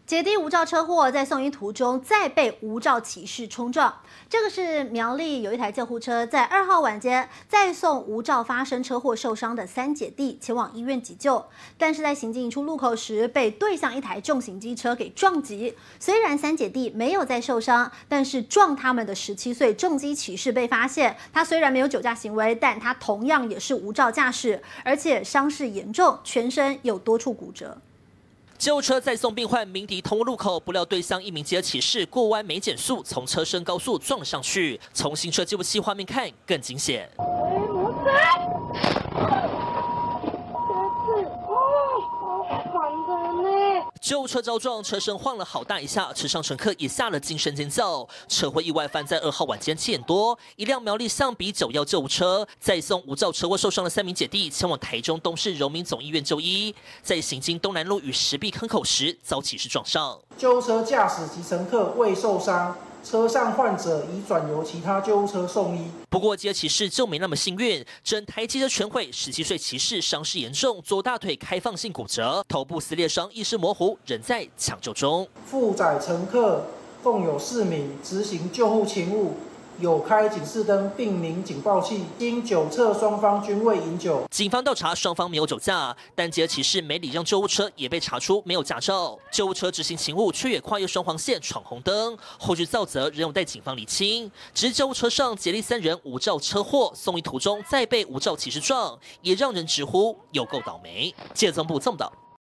姐弟无照车祸在送医途中再被无照骑士冲撞。这个是苗栗有一台救护车在2号晚间再送无照发生车祸受伤的3姐弟前往医院急救，但是在行进出路口时被对向一台重型机车给撞击。虽然3姐弟没有再受伤，但是撞他们的17岁重机骑士被发现，他虽然没有酒驾行为，但他同样也是无照驾驶，而且伤势严重，全身有多处骨折。 救护车载送病患鸣笛同路口，不料对向一名机车骑士过弯没减速，从车身高速撞了上去。从行车记录器画面看更惊险。 救护车遭撞，车身晃了好大一下，车上乘客也吓了惊声尖叫。车祸意外发生在2号晚间7点多，一辆苗栗象鼻91救护车载送无照车祸受伤的3名姐弟前往台中东市荣民总医院就医，在行经东南路与石壁坑口时遭骑士撞上。 救护车驾驶及乘客未受伤。 车上患者已转由其他救护车送医。 不过，机车骑士就没那么幸运，整台机车全毁。17岁骑士伤势严重，左大腿开放性骨折，头部撕裂伤，意识模糊，仍在抢救中。 负载乘客共有4名，执行救护勤务。 有开警示灯并鸣警报器，经酒测双方均未饮酒。 警方调查双方没有酒驾，但机车骑士没礼让救护车也被查出没有驾照。救护车执行勤务却也跨越双黄线闯红灯，后续造责仍有待警方厘清。只是救护车上姐弟3人无照车祸送医途中再被无照骑士撞，也让人直呼有够倒霉。记者曾部报道。